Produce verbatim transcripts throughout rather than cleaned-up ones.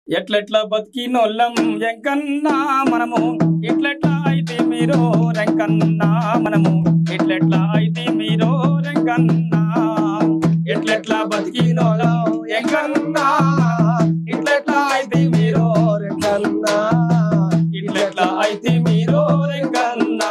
ఎట్లెట్లా బతికినోళ్ళం ఎంకన్నా మనము ఇట్లెట్లా అయితే మీరు రెంకన్నా మనము ఇట్లెట్లా అయితే మీరు రెంకన్నా ఎట్లెట్లా బతికినోళ్ళం ఎంకన్నా ఇట్లెట్లా అయితే మీరు రెంకన్నా ఇట్లెట్లా అయితే మీరు రెంకన్నా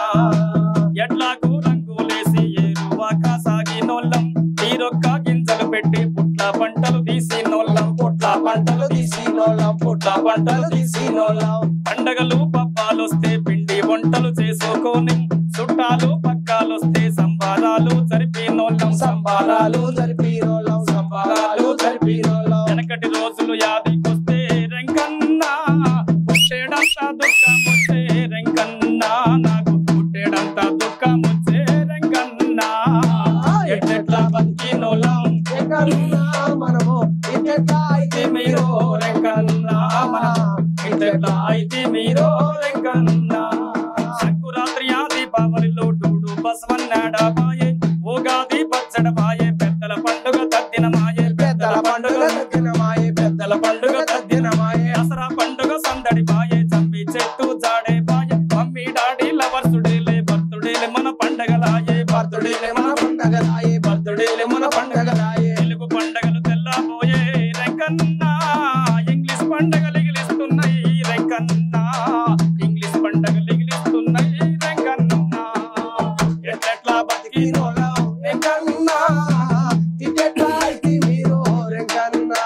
ఎట్లాకు రంగులేసి ఏరువాక సాగినోళ్ళం తీరొక్క గింజలు పెట్టి పుట్ల పంటలు తీసినోళ్ళం పుట్ల పంటలు తీసినోళ్ళం పుట్ల పంటలు తీసినోళ్ళం పండగలు పబ్బాలొస్తే పిండి వంటలు చేసుకొని చుట్టాలు పక్కాలొస్తే సంబారాలు జరిపినోళ్ళం సంబారాలు జరిపినోళ్ళం సంబారాలు జరిపినోళ్ళం వెనకటి రోజులు యాదికొస్తే రెంకన్నా పుట్టేడంత దుఃఖం వచ్చే రెంకన్నా నాకు పుట్టేడంత దుఃఖం వచ్చే రెంకన్నా ఎట్లెట్లా బతికినోళ్ళం రెంకన్నా మనము ఇట్లెట్లా అయితే మీరు రెంకన్నా మన ఇట్లెట్లా అయితే మీరు రెంకన్నా సంకురాత్రి దీపావళిలో డూడు బసవన్నాడ బాయే ఉగాది పచ్చడ బాయే పెద్దల పండుగ తద్దిన మాయే పెద్దల పండుగ తద్దిన మాయే పెద్దల పండుగ తద్దిన మాయే దసరా పండుగ సందడి బాయే జమ్మి చెట్టు జాడే బాయే మమ్మీ డాడీ లవర్స్ డేలే బర్త్డేలే మన పండగలాయే బర్త్డేలే మన పండగలాయే బర్త్డేలే మన పండగలాయే తెలుగు పండగలు తెల్లబోయే రెంకన్నా ఇంగ్లీష్ పండగలు ఎగిలిస్తున్నాయి రెంకన్నా ఇంగ్లీష్ పండగలు ఎగిలిస్తున్నాయి రెంకన్నా ఎట్లెట్లా బతికినోళ్ళం రెంకన్నా ఇట్లెట్లా అయితే మీరు రెంకన్నా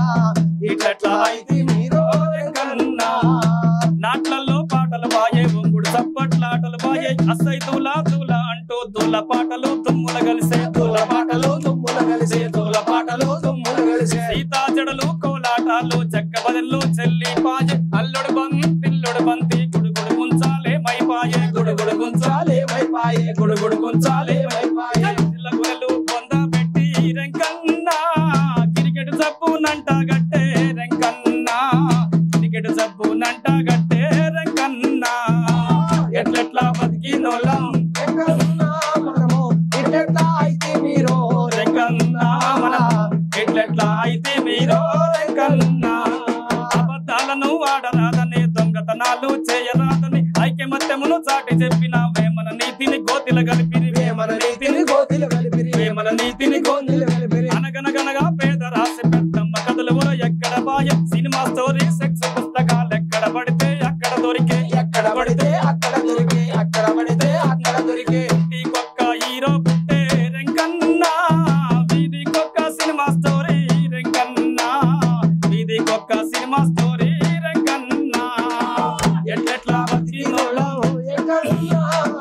ఇట్లెట్లా అయితే మీరు రెంకన్నా నాట్లల్లో పాటలు బాయే ఒంగుడు చప్పట్లాటలు బాయే అస్సై దూలా దూలా అంటూ దూల పాటలు తుమ్ముల కలిసే దూల పాటలు తుమ్ముల కలిసే దూల పాటలు తుమ్ముల కలిసే సీతా జడలు కోలాటాలు చెక్క బదల్లో చెల్లి పాయే అల్లుడు బంతిల్లుడు బంతి గుడుగుడు గుంచాలే మైపాయే గుడుగుడు గుంచాలే మైపాయే గుడుగుడు గుంచాలే మైపాయే గురెలు పొంద పెట్టి రెంకన్నా క్రికెట్ జబ్బునంట గట్టే రెంకన్నా క్రికెట్ జబ్బునంట గట్టే రెంకన్నా ఎట్లెట్లా బతికినోళ్ళం రెంకన్నా మనము ఇట్లెట్లా అయితే మీరు రెంకన్నా మన ఇట్లెట్లా అయితే మీరు రెంకన్నా అబద్ధాలను ఆడరాదని దొంగతనాలు చేయరాదని ఐక్యమత్యమును చాటి చెప్పిన వేమన నీతిని గోతిల కలిపిరి వేమన నీతిని గోతిల కలిపిరి వేమన నీతిని గోతిల కలిపిరి అనగనగనగా పేద రాసి పెద్దమ్మ కథలు ఎక్కడ బాయ సినిమా స్టోరీ సెక్స్ పుస్తకాలు ఎక్కడ పడితే అక్కడ దొరికే ఎక్కడ పడితే అక్కడ దొరికే అక్కడ పడితే అక్కడ దొరికే ఇంటికొక్క హీరో పుట్టే రెంకన్నా వీధికొక్క సినిమా స్టోరీ రెంకన్నా వీధికొక్క సినిమా స్టోరీ రెంకన్నా ఎట్లెట్లా బతికినోళ్ళం రెంకన్నా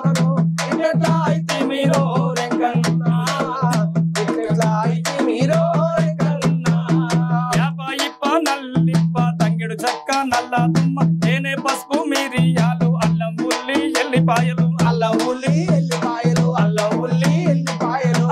ఇట్లెట్లా అయితే మీరు రెంకన్నా ఇట్లెట్లా అయితే మీరు రెంకన్నా యాప ఇప్ప నల్లిప్ప తంగెడు చక్క నల్ల తుమ్మ తేనె పసుపు మిరియాలు అల్లం ఉల్లి ఎల్లిపాయలు అల్లం ఉల్లి ఎల్లిపాయలు అల్లం ఉల్లి ఎల్లిపాయలు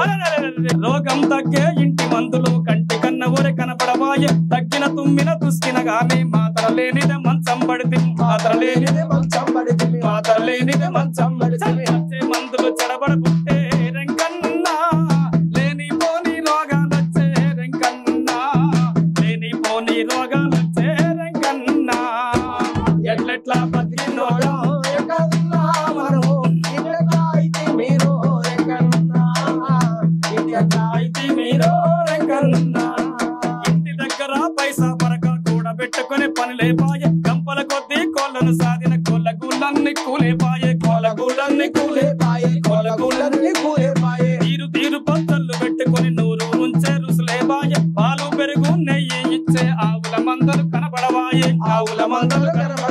రోగం తగ్గే ఇంటి మందులు కంటి కన్న ఊరే కనపడవాయే తగ్గిన తుమ్మిన తుస్కిన గాని మాత్ర లేనిదే మంచం పడితే మాత్ర లేనిదే మంచం పడితే మాత్ర లేనిదే మంచం పడితే మందులు చెడబడ పుట్టే రెంకన్నా లేని పోని రోగాలొచ్చే రెంకన్నా లేని పోని రోగాలొచ్చే రెంకన్నా ఎట్లెట్లా బతికినోళ్ళం రెంకన్నా మనము ఇట్లెట్లా అయితే మీరు రెంకన్నా ఇట్లెట్లా అయితే మీరు రెంకన్నా ఇంటి దగ్గర పైసా పరక కూడా పెట్టుకునే పని లేపాయే గంపల కొద్దీ కోళ్ళను సాధిన కోళ్ళ గూళ్ళన్ని కూలేపాయే కోళ్ళ గూళ్ళన్ని కూలేపాయే కోళ్ళ గూళ్ళన్ని కూలేపాయే తీరు తీరు పచ్చళ్ళు పెట్టుకుని నూరు నుంచే రుసులేపాయే పాలు పెరుగు నెయ్యి ఇచ్చే ఆవుల మందలు కనబడవాయే ఆవుల మందలు కనబడ